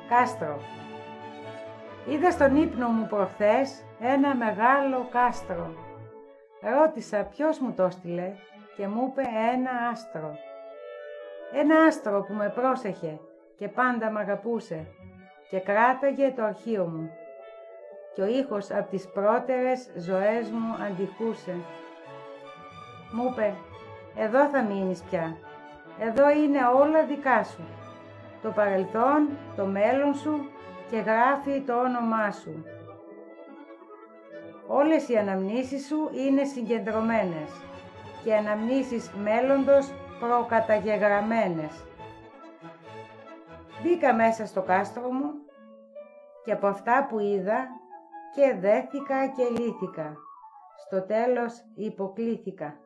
Κάστρο. Είδα στον ύπνο μου προχθές ένα μεγάλο κάστρο. Ρώτησα ποιος μου το έστειλε και μου είπε ένα άστρο. Ένα άστρο που με πρόσεχε και πάντα μ' αγαπούσε και κράταγε το αρχείο μου. Και ο ήχος από τις πρώτερες ζωές μου αντιχούσε. Μου είπε, εδώ θα μείνεις πια, εδώ είναι όλα δικά σου. Το παρελθόν, το μέλλον σου και γράφει το όνομά σου. Όλες οι αναμνήσεις σου είναι συγκεντρωμένες και αναμνήσεις μέλλοντος προκαταγεγραμμένες. Μπήκα μέσα στο κάστρο μου και από αυτά που είδα και δέθηκα και λύθηκα. Στο τέλος υποκλήθηκα.